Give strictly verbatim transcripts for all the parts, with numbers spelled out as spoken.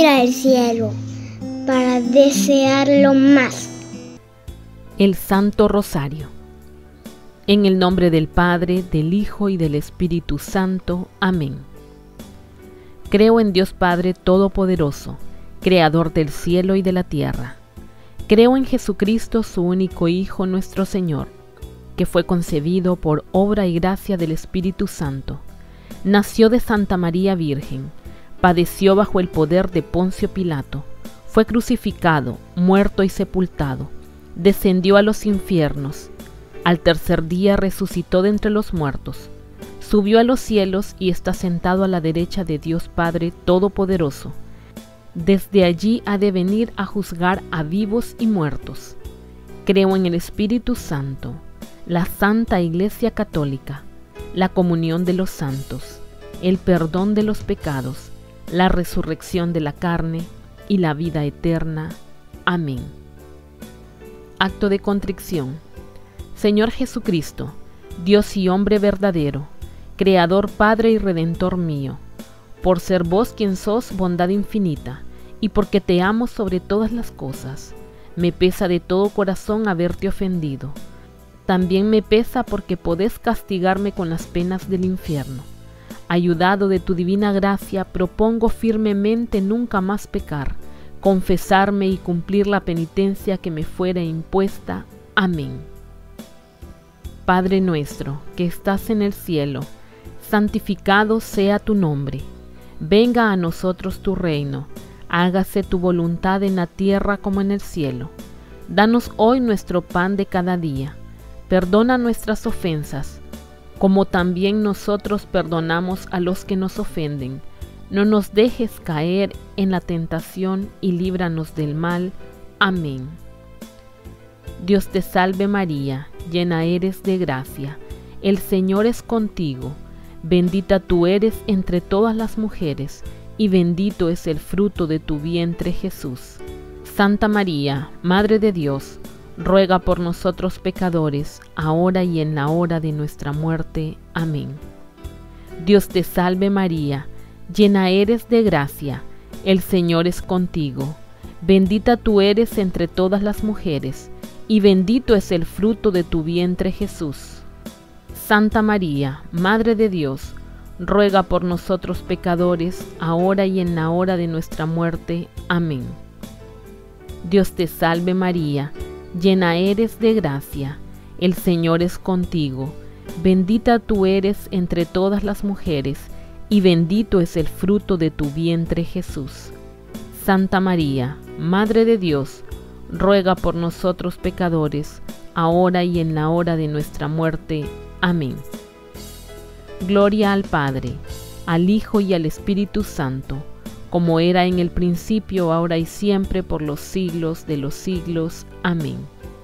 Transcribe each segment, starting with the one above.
ir al cielo para desearlo más. El Santo Rosario. En el nombre del Padre, del Hijo y del Espíritu Santo. Amén. Creo en Dios Padre Todopoderoso, Creador del cielo y de la tierra. Creo en Jesucristo, su único Hijo, nuestro Señor, que fue concebido por obra y gracia del Espíritu Santo. Nació de Santa María Virgen, padeció bajo el poder de Poncio Pilato, fue crucificado, muerto y sepultado, descendió a los infiernos, al tercer día resucitó de entre los muertos, subió a los cielos y está sentado a la derecha de Dios Padre Todopoderoso. Desde allí ha de venir a juzgar a vivos y muertos. Creo en el Espíritu Santo, la Santa Iglesia Católica, la comunión de los santos, el perdón de los pecados, la resurrección de la carne y la vida eterna. Amén. Acto de contrición. Señor Jesucristo, Dios y hombre verdadero, Creador, Padre y Redentor mío, por ser vos quien sos bondad infinita, y porque te amo sobre todas las cosas, me pesa de todo corazón haberte ofendido. También me pesa porque podés castigarme con las penas del infierno. Ayudado de tu divina gracia, propongo firmemente nunca más pecar, confesarme y cumplir la penitencia que me fuera impuesta. Amén. Padre nuestro, que estás en el cielo, santificado sea tu nombre. Venga a nosotros tu reino. Hágase tu voluntad en la tierra como en el cielo. Danos hoy nuestro pan de cada día. Perdona nuestras ofensas, como también nosotros perdonamos a los que nos ofenden. No nos dejes caer en la tentación y líbranos del mal. Amén. Dios te salve María, llena eres de gracia. El Señor es contigo. Bendita tú eres entre todas las mujeres, y bendito es el fruto de tu vientre Jesús. Santa María, Madre de Dios, ruega por nosotros pecadores, ahora y en la hora de nuestra muerte. Amén. Dios te salve María, llena eres de gracia, el Señor es contigo. Bendita tú eres entre todas las mujeres, y bendito es el fruto de tu vientre Jesús. Santa María, Madre de Dios, ruega por nosotros pecadores, ahora y en la hora de nuestra muerte. Amén. Dios te salve María, llena eres de gracia, el Señor es contigo. Bendita tú eres entre todas las mujeres, y bendito es el fruto de tu vientre Jesús. Santa María, Madre de Dios, ruega por nosotros pecadores, ahora y en la hora de nuestra muerte. Amén. Gloria al Padre, al Hijo y al Espíritu Santo, como era en el principio, ahora y siempre, por los siglos de los siglos. Amén.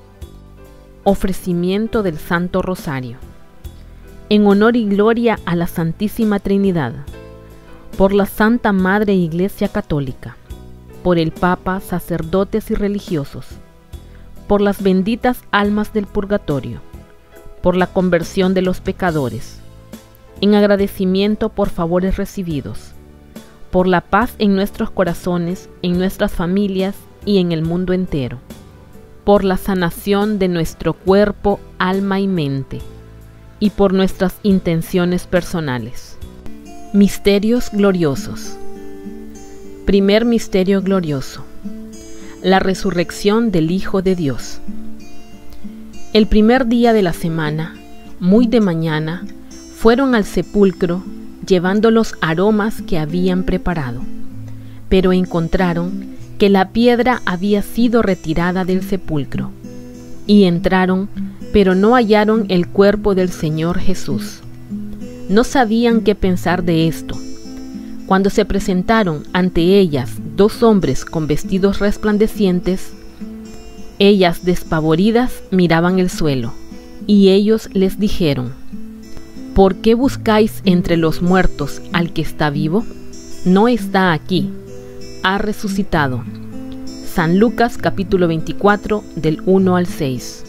Ofrecimiento del Santo Rosario. En honor y gloria a la Santísima Trinidad, por la Santa Madre Iglesia Católica, por el Papa, sacerdotes y religiosos, por las benditas almas del purgatorio, por la conversión de los pecadores, en agradecimiento por favores recibidos, por la paz en nuestros corazones, en nuestras familias y en el mundo entero, por la sanación de nuestro cuerpo, alma y mente, y por nuestras intenciones personales. Misterios gloriosos. Primer misterio glorioso: la resurrección del Hijo de Dios. El primer día de la semana, muy de mañana, fueron al sepulcro llevando los aromas que habían preparado, pero encontraron que la piedra había sido retirada del sepulcro, y entraron, pero no hallaron el cuerpo del Señor Jesús. No sabían qué pensar de esto. Cuando se presentaron ante ellas dos hombres con vestidos resplandecientes, ellas despavoridas miraban el suelo, y ellos les dijeron: ¿Por qué buscáis entre los muertos al que está vivo? No está aquí, ha resucitado. San Lucas capítulo veinticuatro del uno al seis.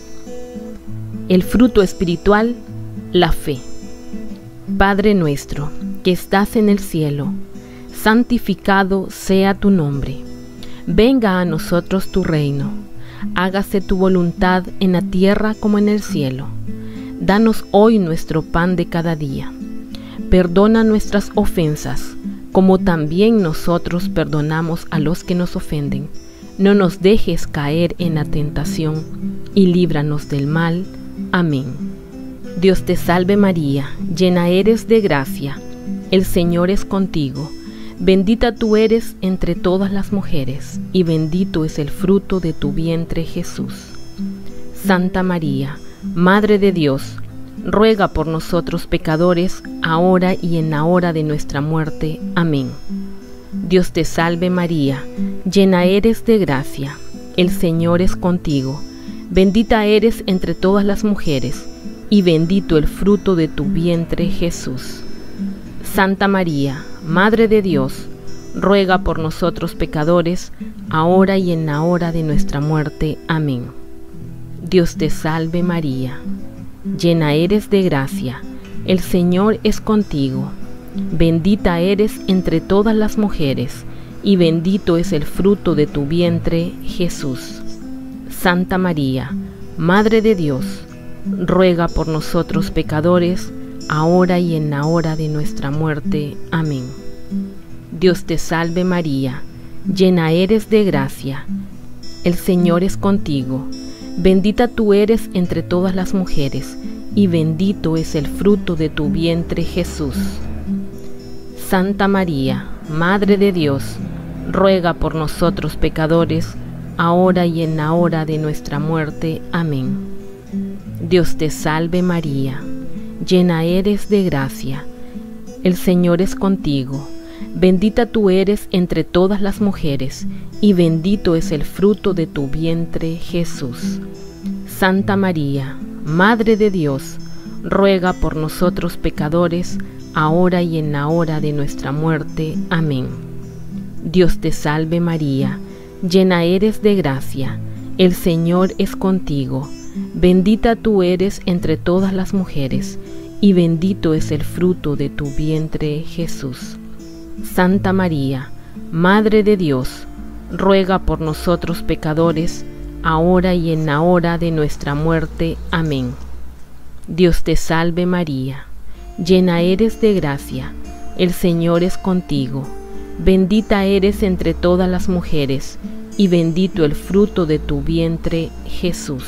El fruto espiritual, la fe. Padre nuestro, que estás en el cielo, santificado sea tu nombre. Venga a nosotros tu reino. Hágase tu voluntad en la tierra como en el cielo. Danos hoy nuestro pan de cada día. Perdona nuestras ofensas, como también nosotros perdonamos a los que nos ofenden. No nos dejes caer en la tentación, y líbranos del mal. Amén. Dios te salve María, llena eres de gracia. El Señor es contigo. Bendita tú eres entre todas las mujeres, y bendito es el fruto de tu vientre Jesús. Santa María, Madre de Dios, ruega por nosotros pecadores, ahora y en la hora de nuestra muerte. Amén. Dios te salve María, llena eres de gracia. El Señor es contigo. Bendita eres entre todas las mujeres, y bendito el fruto de tu vientre Jesús. Santa María, Madre de Dios, ruega por nosotros pecadores, ahora y en la hora de nuestra muerte. Amén. Dios te salve María, llena eres de gracia, el Señor es contigo. Bendita eres entre todas las mujeres, y bendito es el fruto de tu vientre, Jesús. Santa María, Madre de Dios, ruega por nosotros pecadores, ahora y en la hora de nuestra muerte. Amén. Dios te salve María, llena eres de gracia, el Señor es contigo. Bendita tú eres entre todas las mujeres, y bendito es el fruto de tu vientre Jesús. Santa María, Madre de Dios, ruega por nosotros pecadores, ahora y en la hora de nuestra muerte. Amén. Dios te salve María, llena eres de gracia, el Señor es contigo. Bendita tú eres entre todas las mujeres, y bendito es el fruto de tu vientre Jesús. Santa María, Madre de Dios, ruega por nosotros pecadores, ahora y en la hora de nuestra muerte. Amén. Dios te salve María, llena eres de gracia, el Señor es contigo. Bendita tú eres entre todas las mujeres, y bendito es el fruto de tu vientre Jesús. Santa María, Madre de Dios, ruega por nosotros pecadores, ahora y en la hora de nuestra muerte. Amén. Dios te salve María, llena eres de gracia, el Señor es contigo. Bendita eres entre todas las mujeres, y bendito el fruto de tu vientre Jesús.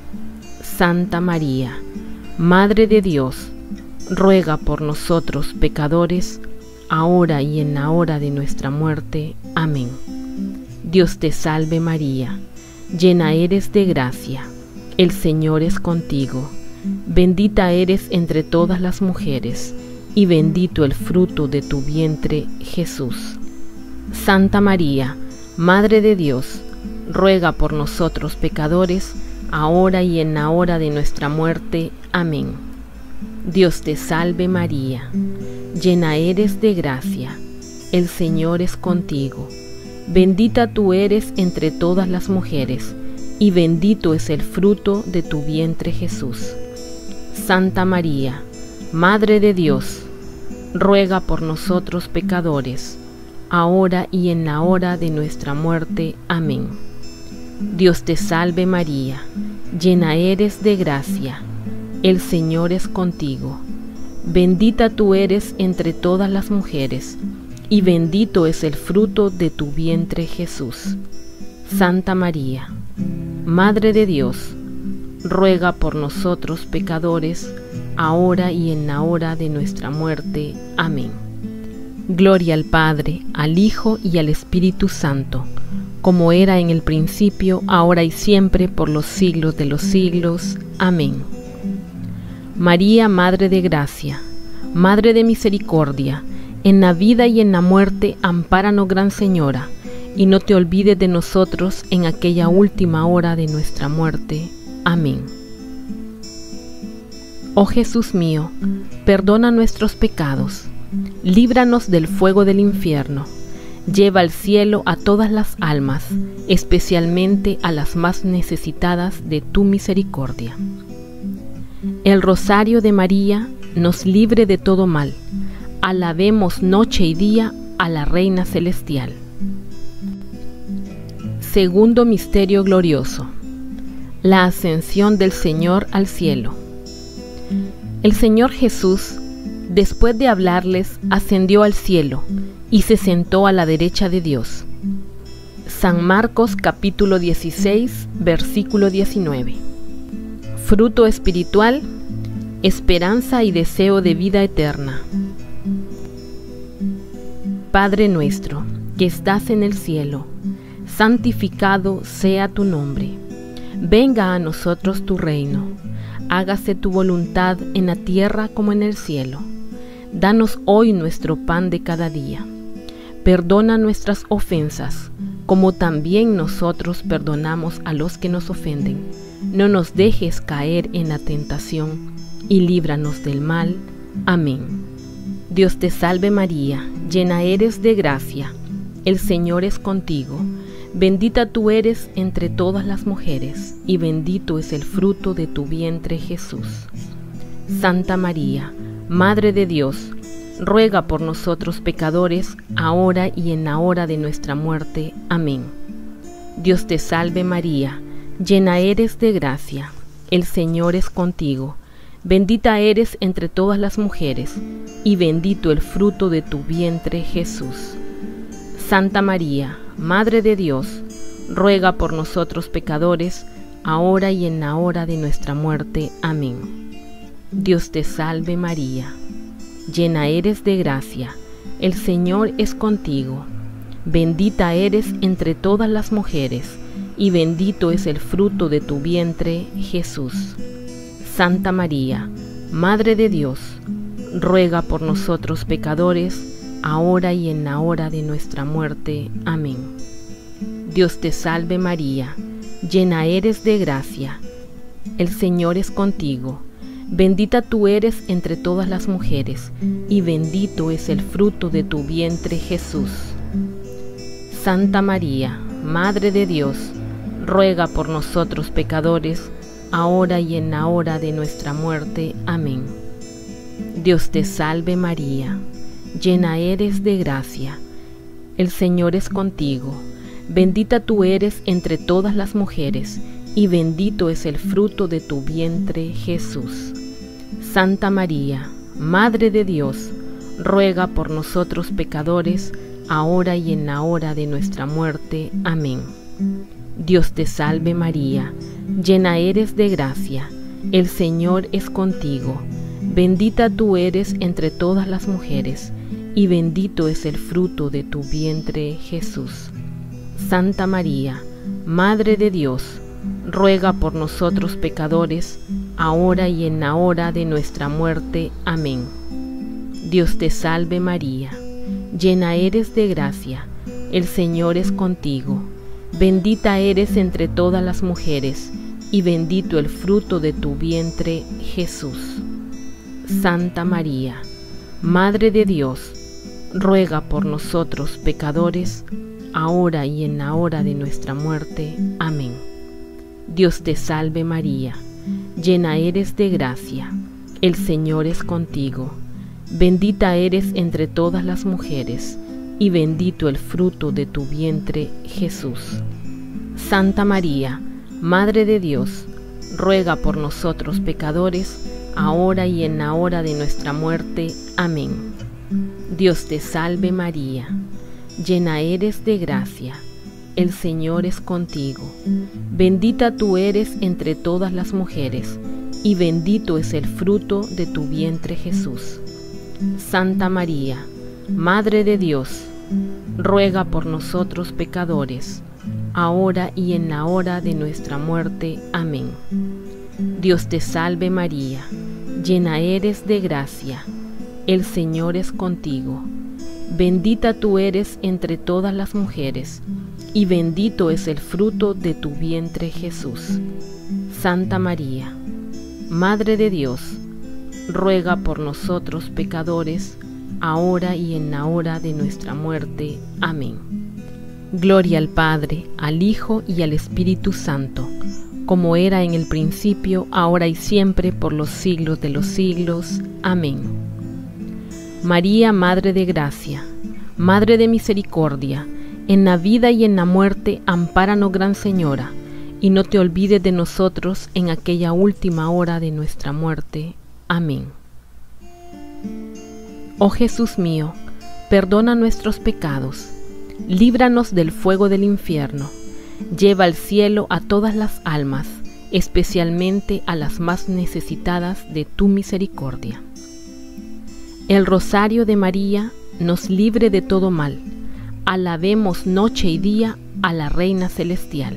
Santa María, Madre de Dios, ruega por nosotros pecadores, ahora y en la hora de nuestra muerte. Amén. Dios te salve María, llena eres de gracia, el Señor es contigo. Bendita eres entre todas las mujeres, y bendito el fruto de tu vientre Jesús. Santa María, Madre de Dios, ruega por nosotros pecadores, ahora y en la hora de nuestra muerte. Amén. Dios te salve María, llena eres de gracia, el Señor es contigo. Bendita tú eres entre todas las mujeres, y bendito es el fruto de tu vientre Jesús. Santa María, Madre de Dios, ruega por nosotros pecadores, ahora y en la hora de nuestra muerte. Amén. Dios te salve María, llena eres de gracia, el Señor es contigo. Bendita tú eres entre todas las mujeres, y bendito es el fruto de tu vientre Jesús. Santa María, Madre de Dios, ruega por nosotros pecadores, ahora y en la hora de nuestra muerte. Amén. Gloria al Padre, al Hijo y al Espíritu Santo, como era en el principio, ahora y siempre, por los siglos de los siglos. Amén. María, Madre de Gracia, Madre de Misericordia, en la vida y en la muerte, ampáranos, Gran Señora, y no te olvides de nosotros en aquella última hora de nuestra muerte. Amén. Oh Jesús mío, perdona nuestros pecados, líbranos del fuego del infierno, lleva al cielo a todas las almas, especialmente a las más necesitadas de tu misericordia. El rosario de María nos libre de todo mal. Alabemos noche y día a la Reina Celestial. Segundo misterio glorioso: la ascensión del Señor al cielo. El Señor Jesús, después de hablarles, ascendió al cielo y se sentó a la derecha de Dios. San Marcos capítulo dieciséis, versículo diecinueve. Fruto espiritual: esperanza y deseo de vida eterna. Padre nuestro, que estás en el cielo, santificado sea tu nombre. Venga a nosotros tu reino. Hágase tu voluntad en la tierra como en el cielo. Danos hoy nuestro pan de cada día. Perdona nuestras ofensas, como también nosotros perdonamos a los que nos ofenden. No nos dejes caer en la tentación, y líbranos del mal. Amén. Dios te salve María, llena eres de gracia. El Señor es contigo. Bendita tú eres entre todas las mujeres, y bendito es el fruto de tu vientre Jesús. Santa María, Madre de Dios, ruega por nosotros pecadores, ahora y en la hora de nuestra muerte. Amén. Dios te salve María, llena eres de gracia. El Señor es contigo. Bendita eres entre todas las mujeres, y bendito el fruto de tu vientre Jesús. Santa María, Madre de Dios, ruega por nosotros pecadores, ahora y en la hora de nuestra muerte. Amén. Dios te salve María, llena eres de gracia, el Señor es contigo. Bendita eres entre todas las mujeres, y bendito es el fruto de tu vientre Jesús. Santa María, Madre de Dios, ruega por nosotros pecadores, ahora y en la hora de nuestra muerte. Amén. Dios te salve María, llena eres de gracia, el Señor es contigo. Bendita tú eres entre todas las mujeres, y bendito es el fruto de tu vientre Jesús. Santa María, Madre de Dios, ruega por nosotros pecadores, ahora y en la hora de nuestra muerte. Amén. Dios te salve María, llena eres de gracia, el Señor es contigo. Bendita tú eres entre todas las mujeres, y bendito es el fruto de tu vientre Jesús. Santa María, Madre de Dios, ruega por nosotros pecadores, ahora y en la hora de nuestra muerte. Amén. Dios te salve María, llena eres de gracia, el Señor es contigo. Bendita tú eres entre todas las mujeres, y bendito es el fruto de tu vientre Jesús. Santa María, Madre de Dios, ruega por nosotros pecadores, ahora y en la hora de nuestra muerte. Amén. Dios te salve María, llena eres de gracia, el Señor es contigo. Bendita eres entre todas las mujeres, y bendito el fruto de tu vientre Jesús. Santa María, Madre de Dios, ruega por nosotros pecadores, ahora y en la hora de nuestra muerte. Amén. Dios te salve María, llena eres de gracia, el Señor es contigo. Bendita eres entre todas las mujeres, y bendito el fruto de tu vientre Jesús. Santa María, Madre de Dios, ruega por nosotros pecadores, ahora y en la hora de nuestra muerte. Amén. Dios te salve María, llena eres de gracia, el Señor es contigo. Bendita tú eres entre todas las mujeres, y bendito es el fruto de tu vientre Jesús. Santa María, Madre de Dios, ruega por nosotros pecadores, ahora y en la hora de nuestra muerte. Amén. Dios te salve María, llena eres de gracia, el Señor es contigo. Bendita tú eres entre todas las mujeres, y bendito es el fruto de tu vientre Jesús. Santa María, Madre de Dios, ruega por nosotros pecadores, ahora y en la hora de nuestra muerte. Amén. Gloria al Padre, al Hijo y al Espíritu Santo, como era en el principio, ahora y siempre, por los siglos de los siglos. Amén. María, Madre de Gracia, Madre de misericordia, en la vida y en la muerte, ampáranos, Gran Señora, y no te olvides de nosotros en aquella última hora de nuestra muerte. Amén. Oh Jesús mío, perdona nuestros pecados, líbranos del fuego del infierno, lleva al cielo a todas las almas, especialmente a las más necesitadas de tu misericordia. El rosario de María nos libre de todo mal. Alabemos noche y día a la Reina Celestial.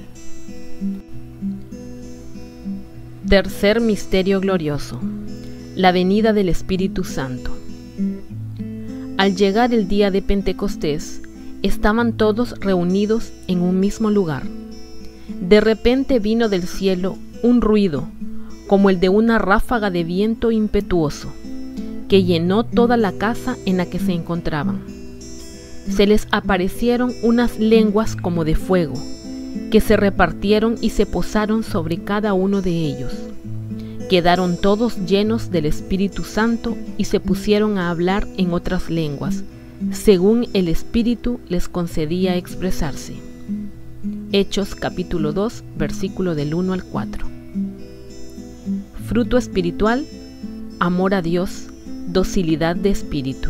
Tercer misterio glorioso: la venida del Espíritu Santo. Al llegar el día de Pentecostés, estaban todos reunidos en un mismo lugar. De repente vino del cielo un ruido, como el de una ráfaga de viento impetuoso, que llenó toda la casa en la que se encontraban. Se les aparecieron unas lenguas como de fuego, que se repartieron y se posaron sobre cada uno de ellos. Quedaron todos llenos del Espíritu Santo y se pusieron a hablar en otras lenguas, según el Espíritu les concedía expresarse. Hechos capítulo dos, versículo del uno al cuatro. Fruto espiritual: amor a Dios, docilidad de espíritu.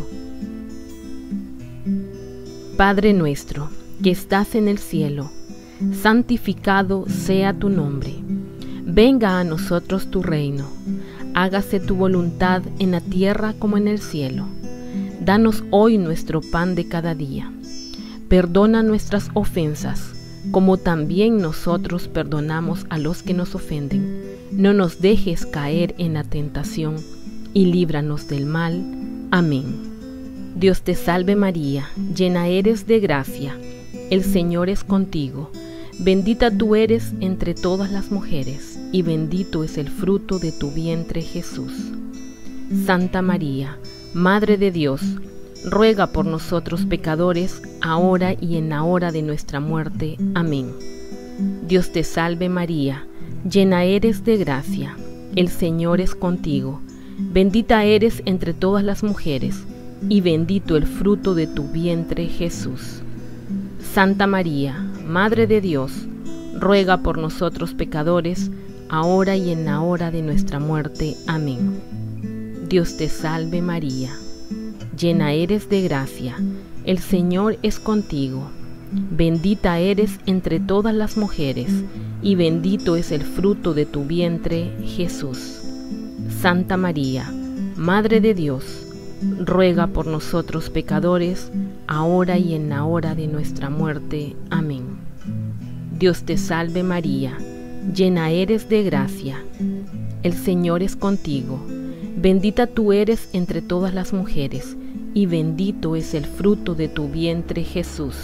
Padre nuestro, que estás en el cielo, santificado sea tu nombre. Venga a nosotros tu reino. Hágase tu voluntad en la tierra como en el cielo. Danos hoy nuestro pan de cada día. Perdona nuestras ofensas, como también nosotros perdonamos a los que nos ofenden. No nos dejes caer en la tentación, y líbranos del mal. Amén. Dios te salve María, llena eres de gracia, el Señor es contigo. Bendita tú eres entre todas las mujeres, y bendito es el fruto de tu vientre Jesús. Santa María, Madre de Dios, ruega por nosotros pecadores, ahora y en la hora de nuestra muerte. Amén. Dios te salve María, llena eres de gracia, el Señor es contigo. Bendita eres entre todas las mujeres, y bendito el fruto de tu vientre Jesús. Santa María, Madre de Dios, ruega por nosotros pecadores, ahora y en la hora de nuestra muerte. Amén. Dios te salve María, llena eres de gracia, el Señor es contigo. Bendita eres entre todas las mujeres, y bendito es el fruto de tu vientre Jesús. Santa María, Madre de Dios, ruega por nosotros pecadores, ahora y en la hora de nuestra muerte. Amén. Dios te salve María, llena eres de gracia, el Señor es contigo. Bendita tú eres entre todas las mujeres, y bendito es el fruto de tu vientre Jesús.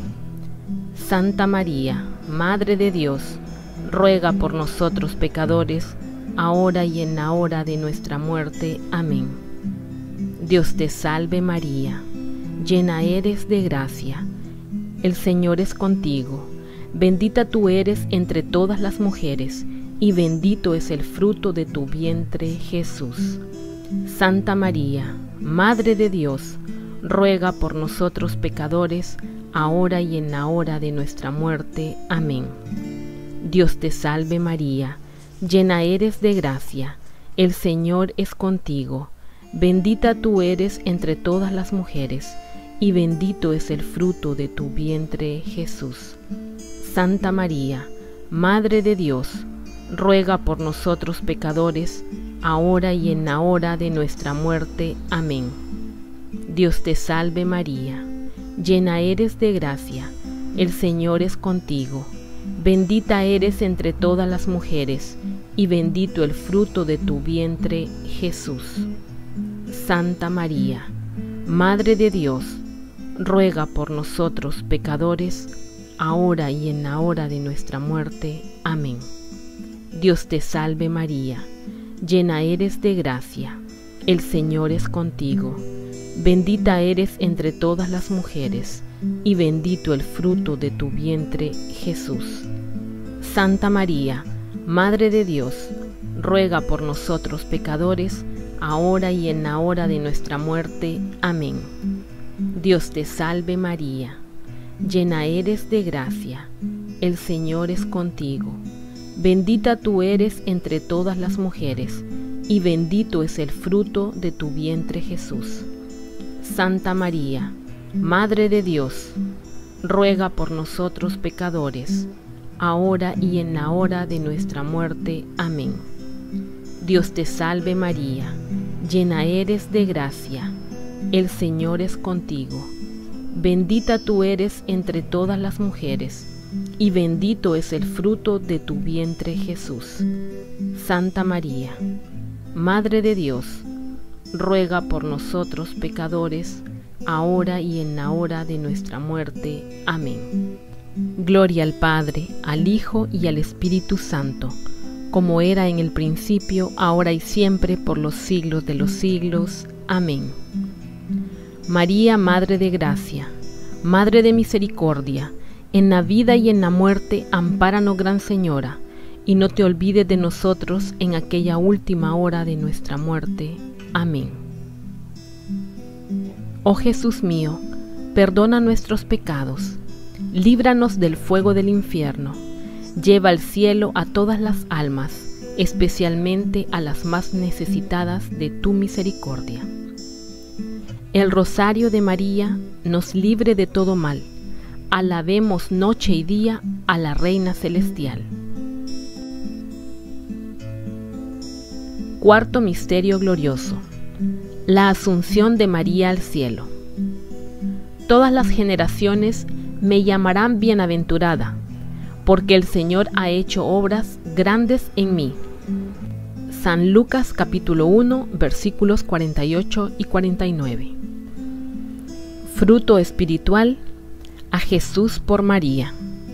Santa María, Madre de Dios, ruega por nosotros pecadores, ahora y en la hora de nuestra muerte. Amén. Dios te salve María, llena eres de gracia, el Señor es contigo. Bendita tú eres entre todas las mujeres, y bendito es el fruto de tu vientre Jesús. Santa María, Madre de Dios, ruega por nosotros pecadores, ahora y en la hora de nuestra muerte. Amén. Dios te salve María, llena eres de gracia, el Señor es contigo. Bendita tú eres entre todas las mujeres, y bendito es el fruto de tu vientre Jesús. Santa María, Madre de Dios, ruega por nosotros pecadores, ahora y en la hora de nuestra muerte. Amén. Dios te salve María, llena eres de gracia, el Señor es contigo. Bendita eres entre todas las mujeres, y bendito el fruto de tu vientre Jesús. Santa María, Madre de Dios, ruega por nosotros pecadores, ahora y en la hora de nuestra muerte. Amén. Dios te salve María, llena eres de gracia, el Señor es contigo. Bendita eres entre todas las mujeres, y bendito el fruto de tu vientre Jesús. Santa María, Madre de Dios, ruega por nosotros pecadores, ahora y en la hora de nuestra muerte. Amén. Dios te salve María, llena eres de gracia, el Señor es contigo. Bendita tú eres entre todas las mujeres, y bendito es el fruto de tu vientre Jesús. Santa María, Madre de Dios, ruega por nosotros pecadores, ahora y en la hora de nuestra muerte. Amén. Dios te salve María, llena eres de gracia, el Señor es contigo. Bendita tú eres entre todas las mujeres, y bendito es el fruto de tu vientre Jesús. Santa María, Madre de Dios, ruega por nosotros pecadores, ahora y en la hora de nuestra muerte. Amén. Gloria al Padre, al Hijo y al Espíritu Santo, como era en el principio, ahora y siempre, por los siglos de los siglos. Amén. María, Madre de Gracia, Madre de Misericordia, en la vida y en la muerte, ampáranos, Gran Señora, y no te olvides de nosotros en aquella última hora de nuestra muerte. Amén. Oh Jesús mío, perdona nuestros pecados, líbranos del fuego del infierno, lleva al cielo a todas las almas, especialmente a las más necesitadas de tu misericordia. El rosario de María nos libre de todo mal. Alabemos noche y día a la Reina Celestial. Cuarto misterio glorioso: la Asunción de María al cielo. Todas las generaciones me llamarán bienaventurada, porque el Señor ha hecho obras grandes en mí. San Lucas capítulo uno, versículos cuarenta y ocho y cuarenta y nueve. Fruto espiritual: a Jesús por María.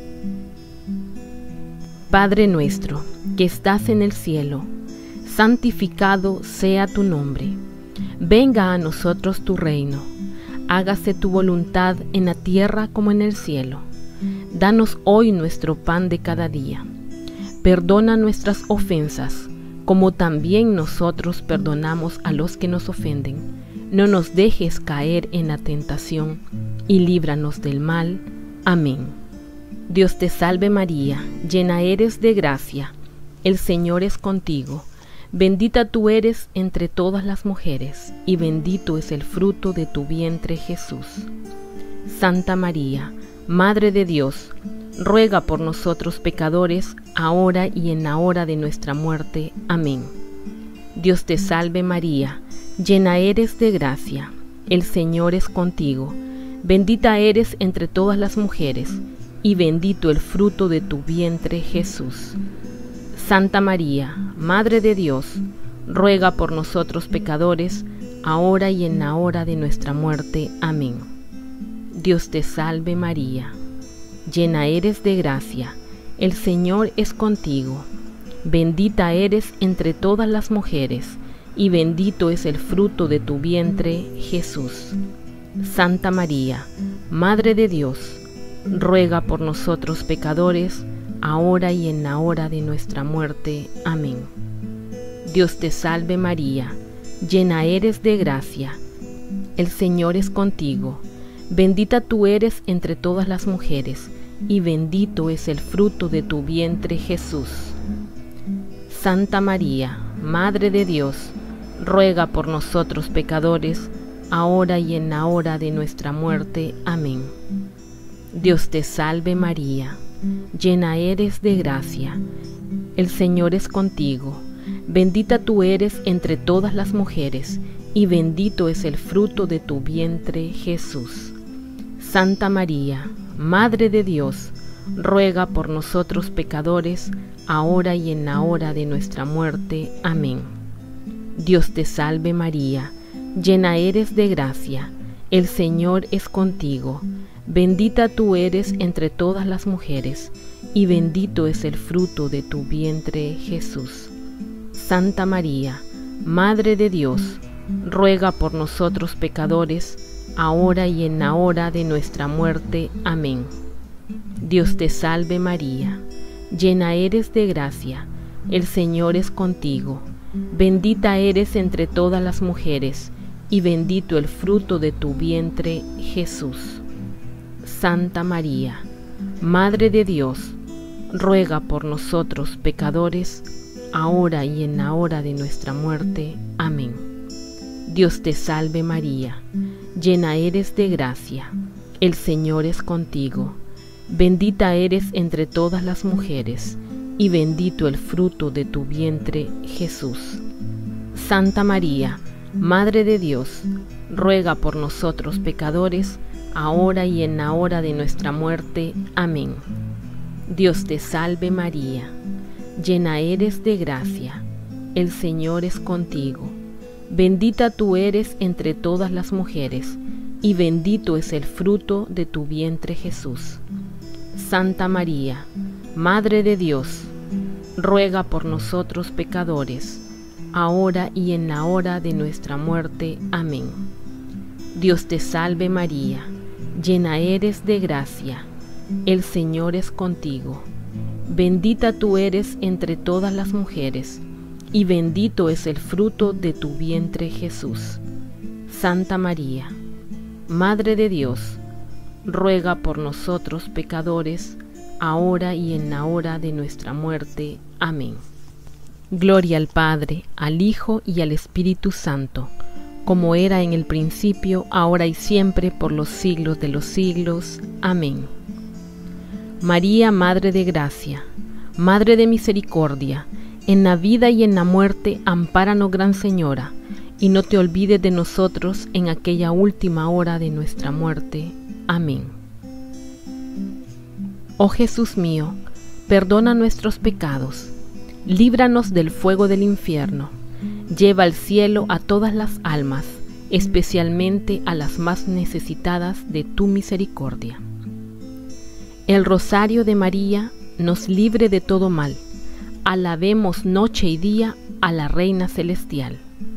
Padre nuestro, que estás en el cielo, santificado sea tu nombre. Venga a nosotros tu reino. Hágase tu voluntad en la tierra como en el cielo. Danos hoy nuestro pan de cada día. Perdona nuestras ofensas, como también nosotros perdonamos a los que nos ofenden. No nos dejes caer en la tentación, y líbranos del mal. Amén. Dios te salve María, llena eres de gracia, el Señor es contigo. Bendita tú eres entre todas las mujeres, y bendito es el fruto de tu vientre Jesús. Santa María, Madre de Dios, ruega por nosotros pecadores, ahora y en la hora de nuestra muerte. Amén. Dios te salve María, llena eres de gracia, el Señor es contigo. Bendita eres entre todas las mujeres, y bendito el fruto de tu vientre Jesús. Santa María, Madre de Dios, ruega por nosotros pecadores, ahora y en la hora de nuestra muerte. Amén. Dios te salve María, llena eres de gracia, el Señor es contigo. Bendita eres entre todas las mujeres, y bendito es el fruto de tu vientre Jesús. Santa María, Madre de Dios, ruega por nosotros pecadores, ahora y en la hora de nuestra muerte. Amén. Dios te salve María, llena eres de gracia, el Señor es contigo. Bendita tú eres entre todas las mujeres, y bendito es el fruto de tu vientre Jesús. Santa María, Madre de Dios, ruega por nosotros pecadores, ahora y en la hora de nuestra muerte. Amén. Dios te salve María, llena eres de gracia, el Señor es contigo. Bendita tú eres entre todas las mujeres, y bendito es el fruto de tu vientre Jesús. Santa María, Madre de Dios, ruega por nosotros pecadores, ahora y en la hora de nuestra muerte. Amén. Dios te salve María, llena eres de gracia, el Señor es contigo. Bendita tú eres entre todas las mujeres, y bendito es el fruto de tu vientre Jesús. Santa María, Madre de Dios, ruega por nosotros pecadores, ahora y en la hora de nuestra muerte. Amén. Dios te salve María, llena eres de gracia, el Señor es contigo. Bendita eres entre todas las mujeres, y bendito el fruto de tu vientre, Jesús. Santa María, Madre de Dios, ruega por nosotros pecadores, ahora y en la hora de nuestra muerte. Amén. Dios te salve María, llena eres de gracia, el Señor es contigo. Bendita eres entre todas las mujeres, y bendito el fruto de tu vientre, Jesús. Santa María, Madre de Dios, ruega por nosotros pecadores, ahora y en la hora de nuestra muerte. Amén. Dios te salve María, llena eres de gracia, el Señor es contigo. Bendita tú eres entre todas las mujeres, y bendito es el fruto de tu vientre, Jesús. Santa María, Madre de Dios, ruega por nosotros pecadores, ahora y en la hora de nuestra muerte. Amén. Dios te salve María, llena eres de gracia, el Señor es contigo. Bendita tú eres entre todas las mujeres, y bendito es el fruto de tu vientre, Jesús. Santa María, Madre de Dios, ruega por nosotros pecadores, ahora y en la hora de nuestra muerte. Amén. Gloria al Padre, al Hijo y al Espíritu Santo, como era en el principio, ahora y siempre, por los siglos de los siglos. Amén. María, Madre de Gracia, Madre de Misericordia, en la vida y en la muerte, ampáranos, Gran Señora, y no te olvides de nosotros en aquella última hora de nuestra muerte. Amén. Oh Jesús mío, perdona nuestros pecados, líbranos del fuego del infierno, lleva al cielo a todas las almas, especialmente a las más necesitadas de tu misericordia. El rosario de María nos libre de todo mal. Alabemos noche y día a la Reina Celestial.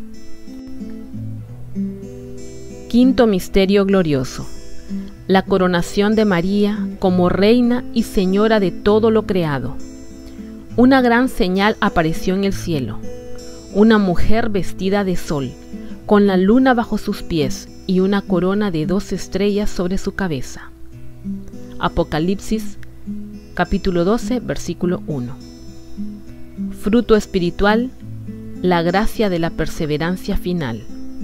Quinto misterio glorioso: la coronación de María como Reina y Señora de todo lo creado. Una gran señal apareció en el cielo: una mujer vestida de sol, con la luna bajo sus pies y una corona de dos estrellas sobre su cabeza. Apocalipsis capítulo doce, versículo uno. Fruto espiritual: la gracia de la perseverancia final.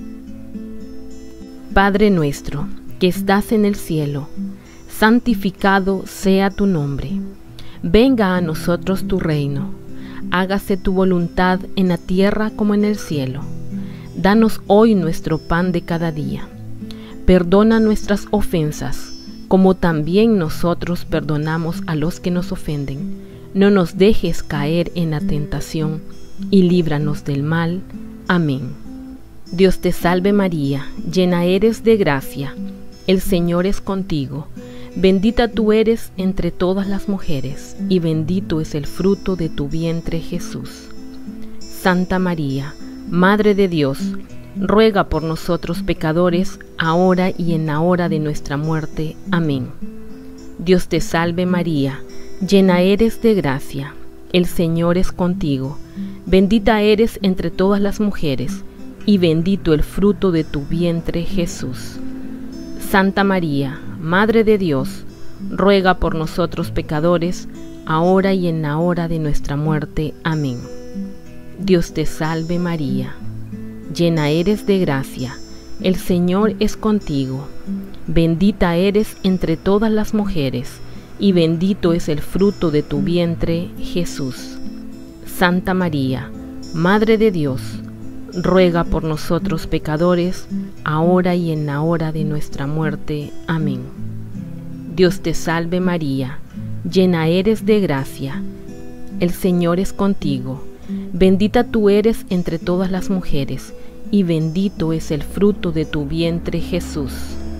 Padre nuestro, que estás en el cielo, santificado sea tu nombre. Venga a nosotros tu reino. Hágase tu voluntad en la tierra como en el cielo. Danos hoy nuestro pan de cada día. Perdona nuestras ofensas, como también nosotros perdonamos a los que nos ofenden. No nos dejes caer en la tentación, y líbranos del mal. Amén. Dios te salve María, llena eres de gracia, el Señor es contigo. Bendita tú eres entre todas las mujeres, y bendito es el fruto de tu vientre, Jesús. Santa María, Madre de Dios, ruega por nosotros pecadores, ahora y en la hora de nuestra muerte. Amén. Dios te salve María, llena eres de gracia, el Señor es contigo. Bendita eres entre todas las mujeres, y bendito el fruto de tu vientre, Jesús. Santa María, Madre de Dios, ruega por nosotros pecadores, ahora y en la hora de nuestra muerte. Amén. Dios te salve María, llena eres de gracia, el Señor es contigo. Bendita eres entre todas las mujeres, y bendito es el fruto de tu vientre, Jesús. Santa María, Madre de Dios, ruega por nosotros pecadores, ahora y en la hora de nuestra muerte. Amén. Dios te salve María, llena eres de gracia, el Señor es contigo. Bendita tú eres entre todas las mujeres, y bendito es el fruto de tu vientre, Jesús.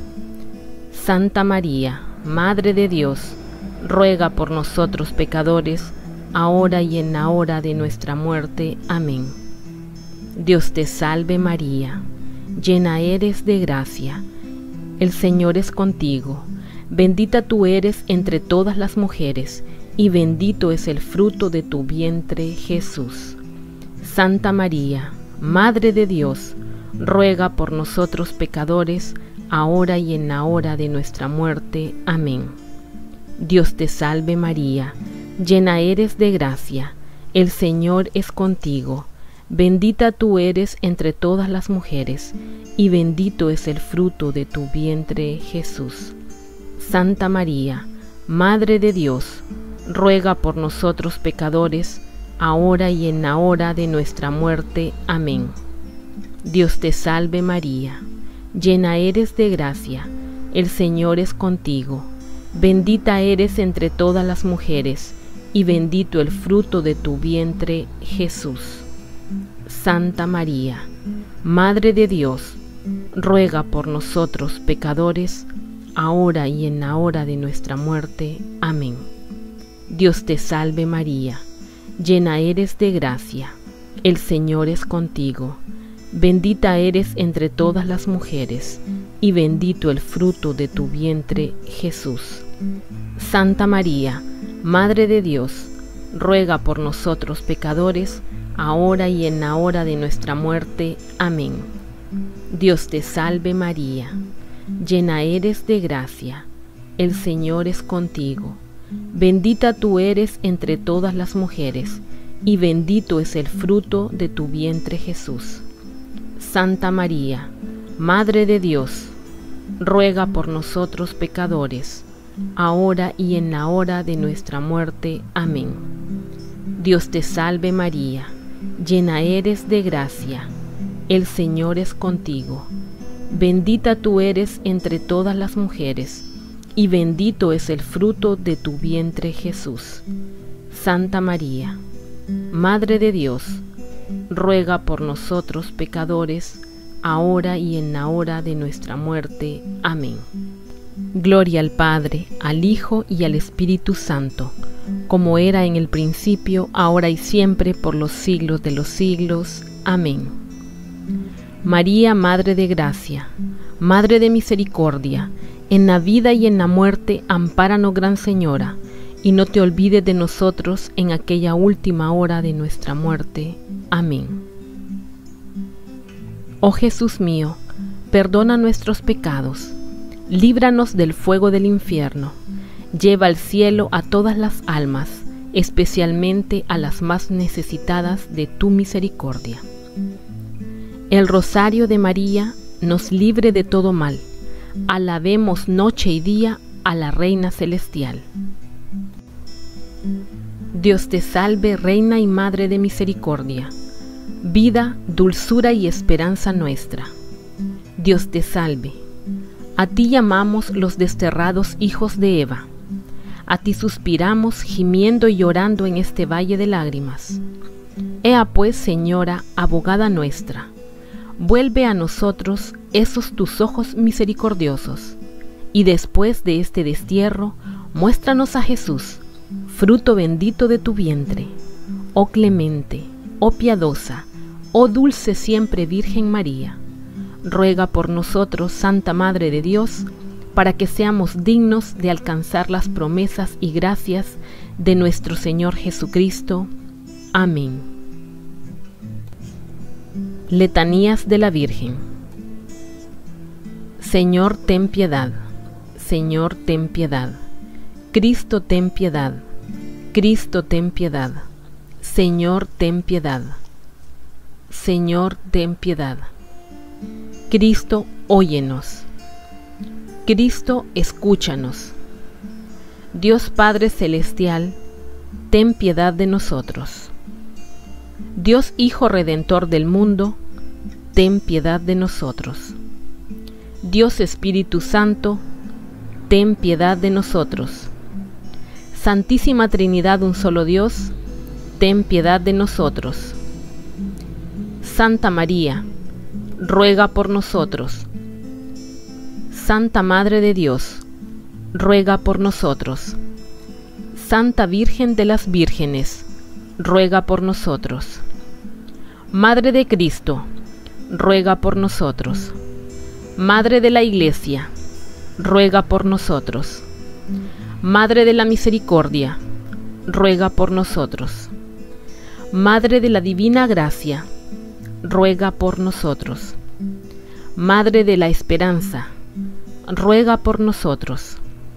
Santa María, Madre de Dios, ruega por nosotros pecadores, ahora y en la hora de nuestra muerte. Amén. Dios te salve María, llena eres de gracia, el Señor es contigo. Bendita tú eres entre todas las mujeres, y bendito es el fruto de tu vientre, Jesús. Santa María, Madre de Dios, ruega por nosotros pecadores, ahora y en la hora de nuestra muerte. Amén. Dios te salve María, llena eres de gracia, el Señor es contigo. Bendita tú eres entre todas las mujeres, y bendito es el fruto de tu vientre, Jesús. Santa María, Madre de Dios, ruega por nosotros pecadores, ahora y en la hora de nuestra muerte. Amén. Dios te salve María, llena eres de gracia, el Señor es contigo. Bendita eres entre todas las mujeres, y bendito el fruto de tu vientre, Jesús. Santa María, Madre de Dios, ruega por nosotros pecadores, ahora y en la hora de nuestra muerte. Amén. Dios te salve María, llena eres de gracia, el Señor es contigo. Bendita eres entre todas las mujeres, y bendito el fruto de tu vientre, Jesús. Santa María, Madre de Dios, ruega por nosotros pecadores, ahora y en la hora de nuestra muerte. Amén. Dios te salve María, llena eres de gracia, el Señor es contigo. Bendita tú eres entre todas las mujeres, y bendito es el fruto de tu vientre, Jesús. Santa María, Madre de Dios, ruega por nosotros pecadores, ahora y en la hora de nuestra muerte. Amén. Dios te salve María, llena eres de gracia, el Señor es contigo. Bendita tú eres entre todas las mujeres, y bendito es el fruto de tu vientre, Jesús. Santa María, Madre de Dios, ruega por nosotros pecadores, ahora y en la hora de nuestra muerte. Amén. Gloria al Padre, al Hijo y al Espíritu Santo, como era en el principio, ahora y siempre, por los siglos de los siglos. Amén. María, Madre de Gracia, Madre de Misericordia, en la vida y en la muerte, ampáranos, Gran Señora, y no te olvides de nosotros en aquella última hora de nuestra muerte. Amén. Oh Jesús mío, perdona nuestros pecados, líbranos del fuego del infierno, lleva al cielo a todas las almas, especialmente a las más necesitadas de tu misericordia. El rosario de María nos libre de todo mal. Alabemos noche y día a la Reina Celestial. Dios te salve, Reina y Madre de Misericordia, vida, dulzura y esperanza nuestra. Dios te salve. A ti llamamos los desterrados hijos de Eva. A ti suspiramos, gimiendo y llorando en este valle de lágrimas. Ea pues, Señora, abogada nuestra, vuelve a nosotros esos tus ojos misericordiosos, y después de este destierro, muéstranos a Jesús, fruto bendito de tu vientre. Oh clemente, oh piadosa, oh dulce siempre Virgen María, ruega por nosotros, Santa Madre de Dios, para que seamos dignos de alcanzar las promesas y gracias de nuestro Señor Jesucristo. Amén. Letanías de la Virgen. Señor, ten piedad. Señor, ten piedad. Cristo, ten piedad. Cristo, ten piedad. Señor, ten piedad. Señor, ten piedad. Cristo, óyenos. Cristo, escúchanos. Dios Padre Celestial, ten piedad de nosotros. Dios Hijo Redentor del mundo, ten piedad de nosotros. Dios Espíritu Santo, ten piedad de nosotros. Santísima Trinidad, un solo Dios, ten piedad de nosotros. Santa María, ruega por nosotros. Santa Madre de Dios, ruega por nosotros. Santa Virgen de las Vírgenes, ruega por nosotros. Madre de Cristo, ruega por nosotros. Madre de la Iglesia, ruega por nosotros. Madre de la Misericordia, ruega por nosotros. Madre de la Divina Gracia, ruega por nosotros. Madre de la Esperanza, ruega por nosotros.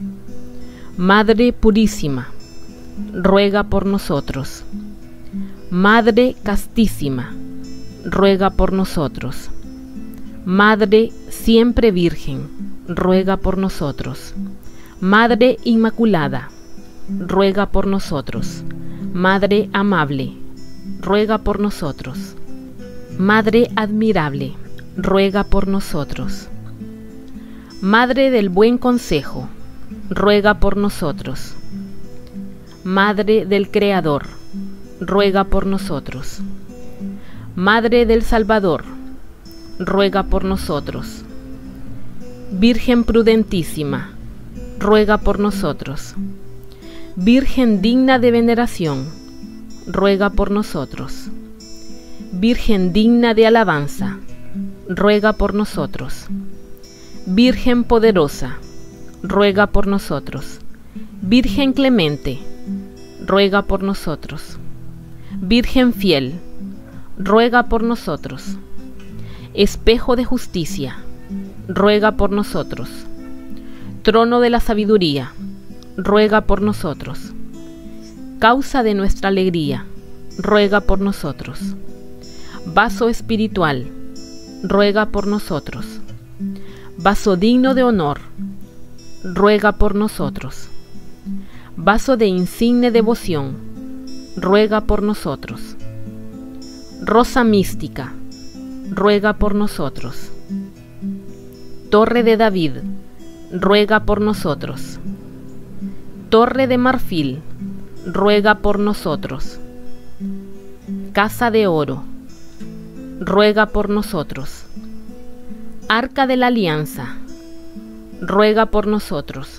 Madre purísima, ruega por nosotros. Madre castísima, ruega por nosotros. Madre siempre virgen, ruega por nosotros. Madre inmaculada, ruega por nosotros. Madre amable, ruega por nosotros. Madre admirable, ruega por nosotros. Madre del buen consejo, ruega por nosotros. Madre del Creador, ruega por nosotros. Madre del Salvador, ruega por nosotros. Virgen prudentísima, ruega por nosotros. Virgen digna de veneración, ruega por nosotros. Virgen digna de alabanza, ruega por nosotros. Virgen poderosa, ruega por nosotros. Virgen clemente, ruega por nosotros. Virgen fiel, ruega por nosotros. Espejo de justicia, ruega por nosotros. Trono de la sabiduría, ruega por nosotros. Causa de nuestra alegría, ruega por nosotros. Vaso espiritual, ruega por nosotros. Vaso digno de honor, ruega por nosotros. Vaso de insigne devoción, ruega por nosotros. Rosa mística, ruega por nosotros. Torre de David, ruega por nosotros. Torre de marfil, ruega por nosotros. Casa de oro, ruega por nosotros. Arca de la Alianza, ruega por nosotros.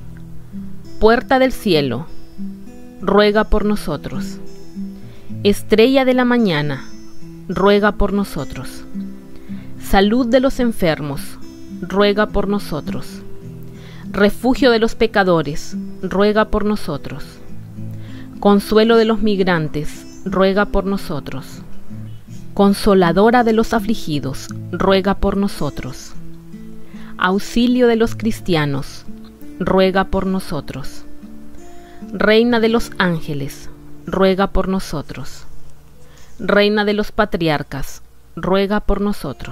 Puerta del cielo, ruega por nosotros. Estrella de la mañana, ruega por nosotros. Salud de los enfermos, ruega por nosotros. Refugio de los pecadores, ruega por nosotros. Consuelo de los migrantes, ruega por nosotros. Consoladora de los afligidos, ruega por nosotros. Auxilio de los cristianos, ruega por nosotros. Reina de los ángeles, ruega por nosotros. Reina de los patriarcas, ruega por nosotros.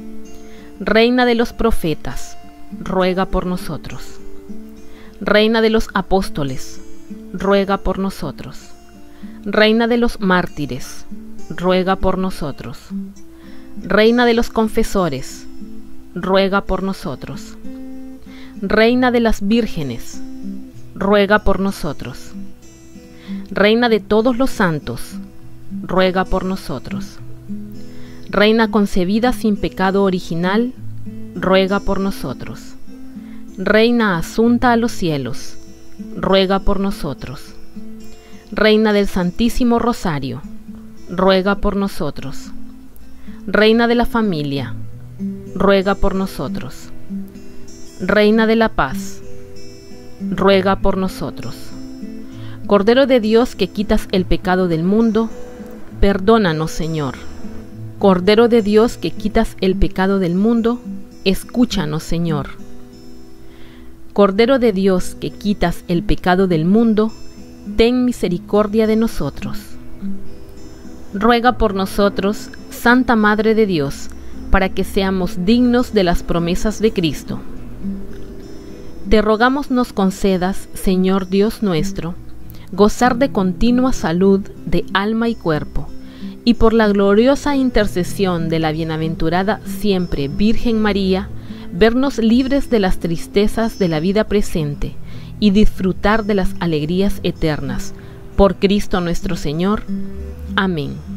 Reina de los profetas, ruega por nosotros. Reina de los apóstoles, ruega por nosotros. Reina de los mártires, ruega por nosotros. Reina de los confesores, ruega por nosotros. Reina de las vírgenes, ruega por nosotros. Reina de todos los santos, ruega por nosotros. Reina concebida sin pecado original, ruega por nosotros. Reina asunta a los cielos, ruega por nosotros. Reina del Santísimo Rosario, ruega por nosotros. Reina de la familia, ruega por nosotros. Reina de la paz, ruega por nosotros. Cordero de Dios que quitas el pecado del mundo, perdónanos, Señor. Cordero de Dios que quitas el pecado del mundo, escúchanos, Señor. Cordero de Dios que quitas el pecado del mundo, ten misericordia de nosotros. Ruega por nosotros, Santa Madre de Dios, para que seamos dignos de las promesas de Cristo. Te rogamos nos concedas, Señor Dios nuestro, gozar de continua salud de alma y cuerpo, y por la gloriosa intercesión de la bienaventurada siempre Virgen María, vernos libres de las tristezas de la vida presente y disfrutar de las alegrías eternas. Por Cristo nuestro Señor. Amén.